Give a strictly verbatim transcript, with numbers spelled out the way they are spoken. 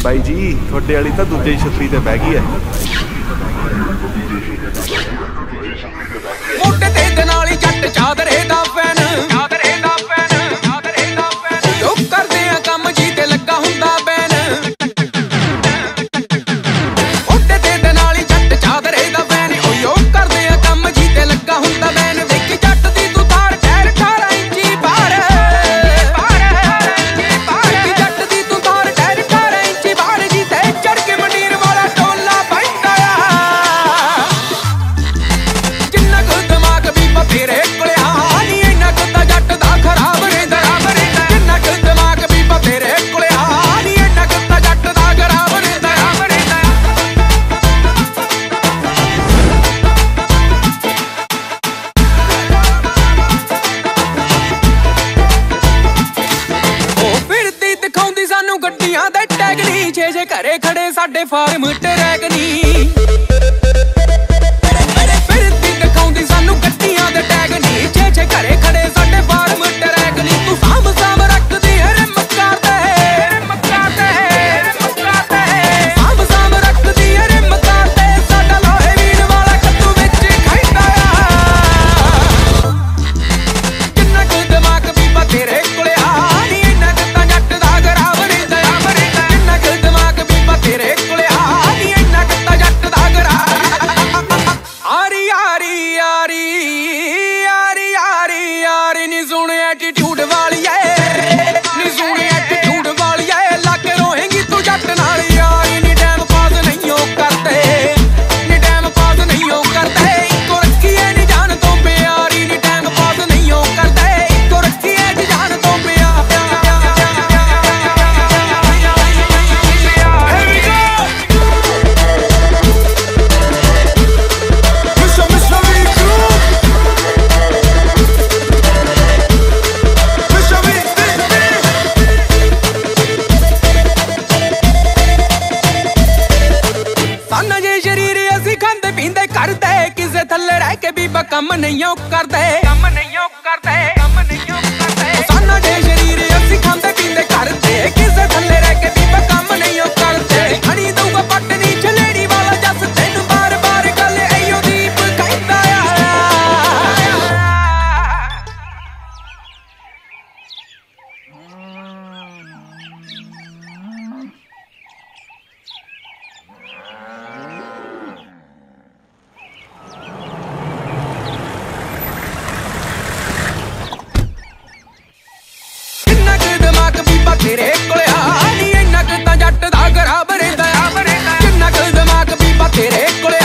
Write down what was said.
ਬਾਈ ਜੀ ਤੁਹਾਡੇ ਵਾਲੀ ਤਾਂ ਦੂਜੇ ਛੱਤਰੀ ਤੇ ਬਹਿ ਗਈ ਐ। ਮੋਢੇ ਤੇ ਦੇ ਨਾਲ ਹੀ ਜੱਟ ਚਾਦਰੇ ਦਾ ਫੈਨ, ਚਾਦਰੇ ਦਾ ਫੈਨ, ਚਾਦਰੇ ਦਾ ਫੈਨ। ਜੋ ਕਰਦੇ ਆ ਕੰਮ ਜੀ ਤੇ ਲੱਗਾ ਹੁੰਦਾ ਬੈਨ। ਮੋਢੇ ਤੇ ਦੇ ਨਾਲ ਹੀ ਜੱਟ ਚਾਦਰੇ ਦਾ ਫੈਨ। ਓ ਜੋ ਕਰਦੇ ਆ ਕੰਮ ਜੀ ਤੇ ਲੱਗਾ ਹੁੰਦਾ ਬੈਨ। ਵੇਖੀ ਜੱਟ ਦੀ ਤੂੰ ਥਾਰ ਟਾਇਰ ਅਠਾਰਾਂ ਇੰਚੀ ਬਾਹਰ, ਵੇਖੀ ਜੱਟ ਦੀ ਤੂੰ ਥਾਰ ਟਾਇਰ ਅਠਾਰਾਂ ਇੰਚੀ ਬਾਹਰ ਜੀ ਤੇ ਚੜ ਕੇ ਮੰਡੀਰ ਵਾਲਾ ਟੋਲਾ ਪੈਂਦਾ ਆ। ਕਿੰਨਾ ਕੁ ਦਿਮਾਗ ਵੀ ਬਥੇਰੇ ਕੋਲੇ ਆ ਨੀ, ਇੰਨਾ ਕੁ ਤਾਂ ਜੱਟ ਦਾ ਖਰਾਬ ਰਹਿੰਦਾ। ਕਿੰਨਾ ਕੁ ਦਿਮਾਗ ਵੀ ਬਥੇਰੇ ਕੋਲੇ ਆ ਨੀ, ਇੰਨਾ ਕੁ ਤਾਂ ਜੱਟ ਦਾ ਖਰਾਬ ਰਹਿੰਦਾ। ਉਹ ਫਿਰਦੀ ਦਿਖਾਉਂਦੀ ਸਾਨੂੰ ਗੱਡੀਆਂ ਦੇ ਟੈਗ ਨੀ, ਛੇ ਛੇ ਘਰੇ ਖੜੇ ਸਾਡੇ ਫਾਰਮ ਟਰੈਕ ਨੀ। ਫਿਰਦੀ ਦਿਖਾਉਂਦੀ ਸਾਨੂੰ ਗੱਡੀਆਂ ਦੇ ਟੈਗ ਨੀ, ਛੇ ਛੇ ਘਰੇ ਖੜੇ ਸਾਡੇ ਫਾਰਮ ਟਰੈਕ ਨੀ। ਤੂੰ ਸਾਂਭ ਸਾਂਭ ਰੱਖਦੀ ਹੈ ਰਿਮ ਕਰਦੇ, ਰਿਮ ਕਰਦੇ, ਰਿਮ ਕਰਦੇ। ਸਾਂਭ ਸਾਂਭ ਰੱਖਦੀ ਹੈ ਰਿਮ ਕਰਦੇ, ਸਾਡਾ ਲੋਹੇ ਵੀਰ ਵਾਲਾ ਕੱਦੂ ਵਿੱਚ ਖੈਂਦਾ ਆ। ਕਿੰਨਾ ਕੁ ਦਿਮਾਗ ਵੀ ਬਥੇਰੇ ਕੋਲੇ ਆ ਨੀ, ਇੰਨਾ ਕੁ ਤਾਂ ਜੱਟ ਦਾ ਖਰਾਬ ਰਹਿੰਦਾ। ਕਿੰਨਾ ਕੁ ਦਿਮਾਗ ਵੀ ਬਥੇਰੇ ਕੋਲੇ ਆ ਨੀ, ਇੰਨਾ ਕੁ ਤਾਂ ਜੱਟ ਦਾ ਖਰਾਬ। ਆਰੀ ਆਰੀ ਆਰੀ ਆਰੀ ਆਰੀ ਆਰੀ ਨੀ ਸੁਣ ਐਟੀਟਿਊਡ ਵਾਲੀ ਐ, ਨੀ ਸੁਣ ਐਟੀਟਿਊਡ ਵਾਲੀ ਐ। ਲੱਗ ਰੋਏਂਗੀ ਤੂੰ ਜੱਟ ਨਾਲ ਯਾਰੀ ਨੀ, ਟਾਈਮ ਪਾਸ ਨਹੀਂ ਉਹ ਕਰਦੇ, ਨੀ ਟਾਈਮ ਪਾਸ ਨਹੀਂ ਉਹ ਕਰਦੇ। ਇੱਕੋ ਰੱਖੀ ਐ ਨੀ ਜਾਨ ਤੋਂ ਪਿਆਰੀ ਨੀ, ਟਾਈਮ ਪਾਸ ਨਹੀਂ ਉਹ ਕਰਦੇ। ਇੱਕੋ ਰੱਖੀ ਐ ਨੀ ਜਾਨ ਤੋਂ ਪਿਆਰੀ। ਸਾਨਾ ਜੇ ਸ਼ਰੀਰ ਅਸੀਂ ਖਾਂਦੇ ਪੀਂਦੇ ਕਰਦੇ, ਕਿਸੇ ਥੱਲੇ ਰਹਿ ਕੇ ਬੀਬਾ ਕੰਮ ਨਹੀਂ ਉਹ ਕਰਦੇ, ਕੰਮ ਨਹੀਂ ਉਹ ਕਰਦੇ, ਕੰਮ ਨਹੀਂ ਉਹ ਕਰਦੇ। ਸਾਨਾ ਜੇ ਸ਼ਰੀਰ ਅਸੀਂ ਖਾਂਦੇ ਪੀਂਦੇ ਕਰਦੇ, ਕਿਸੇ ਥੱਲੇ ਰਹਿ ਕੇ ਬੀਬਾ ਕੰਮ ਨਹੀਂ ਉਹ ਕਰਦੇ। ਹਣੀ ਦਊਗਾ ਪੱਟ ਨੀ ਛਲੇੜੀ ਵਾਲਾ ਜੱਸ, ਤੈਨੂੰ ਬਾਰ ਬਾਰ ਗੱਲ ਐਯੋ ਦੀਪ ਕਹਿੰਦਾ ਆ। ਕਿੰਨਾ ਕੁ ਦਿਮਾਗ ਵੀ ਬਥੇਰੇ ਕੋਲੇ ਆ ਨੀ, ਇੰਨਾ ਕੁ ਤਾਂ ਜੱਟ ਦਾ ਖਰਾਬ ਰਹਿੰਦਾ। ਕਿੰਨਾ ਕੁ ਦਿਮਾਗ ਵੀ ਬਥੇਰੇ ਕੋਲੇ